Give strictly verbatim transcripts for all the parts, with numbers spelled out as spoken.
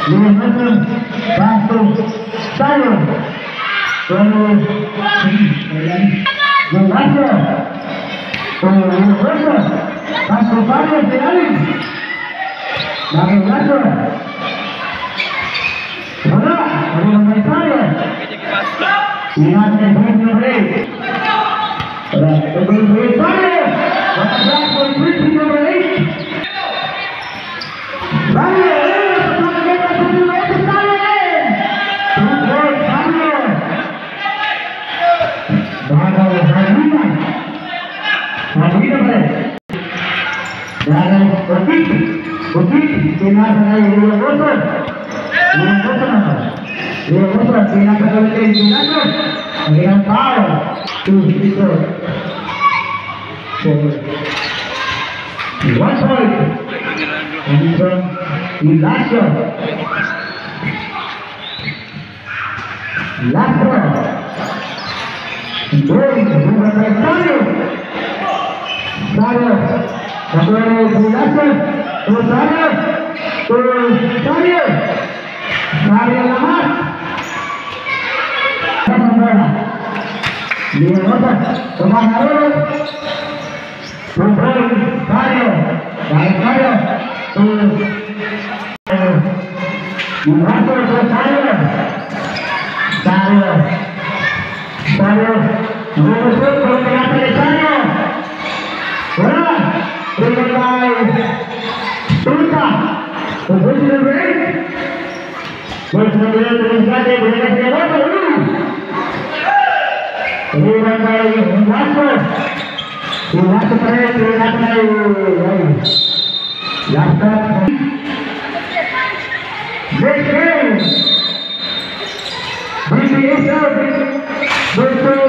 lima meter satu saya terus Golazo Golazo satu saya sekali lagi Golazo bola dari pemain saya ingat yang break pemain saya Bapak polisi nomor eight saya Bukit, bukit, tina sa iyo motor, iyo motor na, iyo motor, tina sa kawitin, tina sa, ang ilang tao, two, dito, one point, and from Ilacio, Ilacio, going, bukan by Sario, Sario, Sario, Ilacio, Sario, Sario, Sario Lamas, dia motor, Tomanaro, Tomanaro, Sario, baik Sario, Dibantu Sario, Sario, Sario, Rusuk berkata Sario, bola, berikan Tulta, posisi break, bersama dengan berikan jawab dulu. Berikan kali masuk, masuk break, berikan kali, laptop, break game, break itu, betul,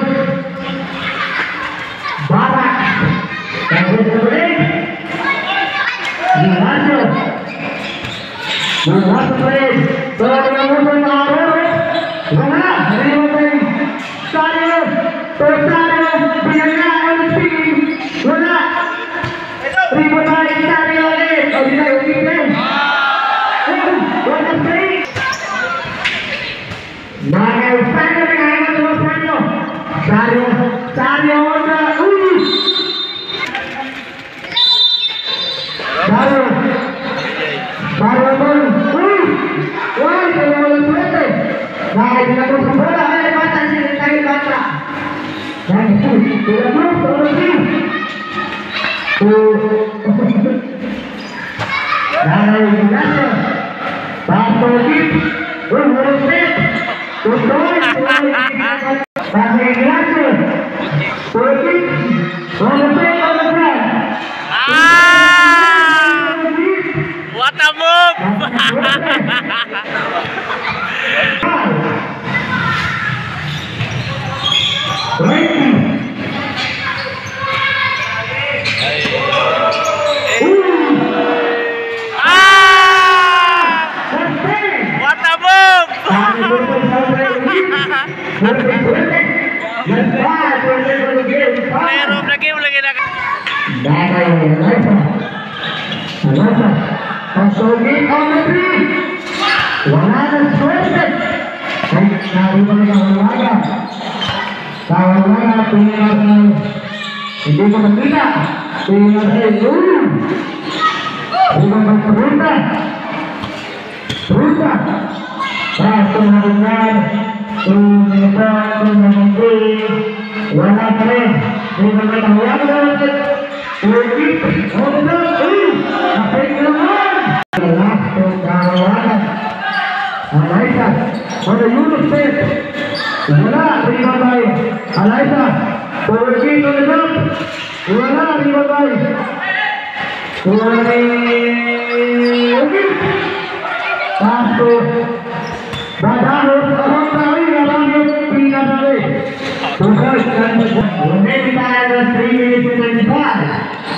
barak, dan break. Dibantu, dibantu play, terlalu mengarut, mana dari mana? Sario, Sario, biarnya oleh mana? Ribut lagi Sario ni, oh tidak lebih play. Mana play? Mana Sario dengan mana Sario? Sario, Sario ada, uh. Sario, Sario pun, uh, wah, terlalu sulit. Nah, kita pun bola, ada baca sini, kali baca. Dan itu, tidak mau solusi. Uh, dari Indonesia, Batu Gip, Urusip, Tutoy, dari Indonesia, Turki, Urusip, Urusip. What a move! What a move! Pero lagi lagi nak. Pasogi on the three. Wala na swerte. Ay, nariwan ka wala. Kawan-kawan, tingnan na. Hindi ko makita. Tingnan na yun. Tingnan na fruta. Fruta. Paso na ringan. Tingnan na rin. Wala pa rin. Tingnan na tawag na rin. Turki. Hold it up. Kapag naman. Lasto kawalan. Alaisa. Pada Yunus Pet. Wala. Terima baik. Alaisa. Turki tulisap. Wala. Terima baik. Turki. Satu. Badarus. Orang tahu. Orang yang pindah balik. Tugas dan berhubungan. Kita ada three minutes and five.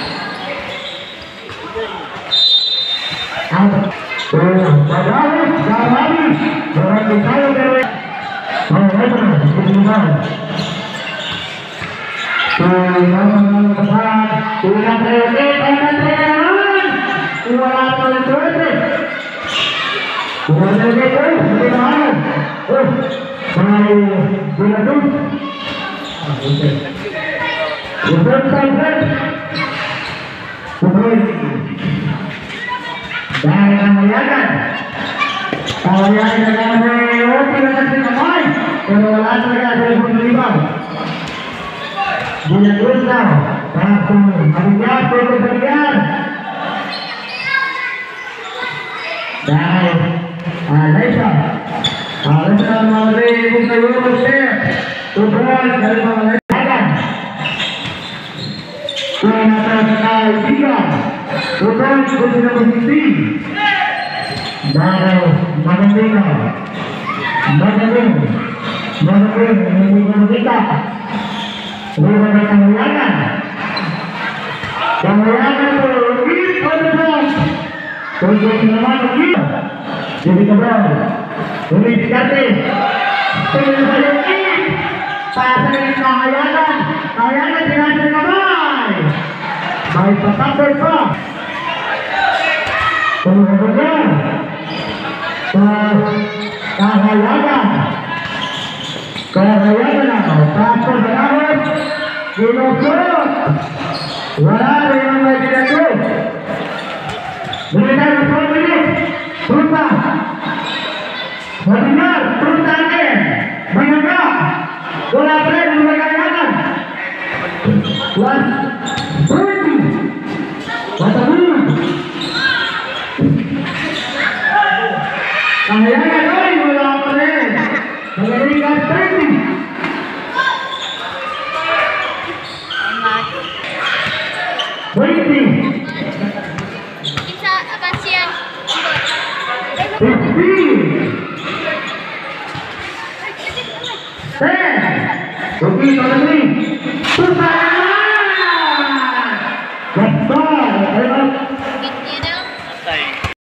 Badarus, Badarus, berarti saya dari Malaysia, Malaysia. Tuhan besar, Tuhan terbaik, Tuhan terbaik, Tuhan terbaik. Bukan lagi tuh, lebih mahal. Oh, mau bulan tuh. Bukan sampai. Bukan. Dan kemudian, kemudian dengan oh tidak ada kamai. Kalau ada ada berlima. Bulan terus now. Langsung hanya berkepentingan. Dan Alaysa Alaysa Mawari Bukayu Syekh Tuhan dari Malaysia Tuhan atas kali tiga Tuhan kepada posisi dari Malaysia Malaysia Malaysia Malaysia kita Bukan kemuliaan kemuliaan berlebih pada untuk menemani kita jadi kebal ini dikasih penyelenggara ini pasang kahayangan kahayangan dikasih kebal baik tetap berkah penyelenggara kahayangan kahayangan pasang berkah dinokot walau yang baik itu mereka bersoal ini berubah berdengar berutangnya menegak bola berat berkaitan buat berhenti mata dulu kahyangnya kali bola berat mengerikan berhenti berhenti Bukti. Eh, bukti tahun ini. Susah. Betul.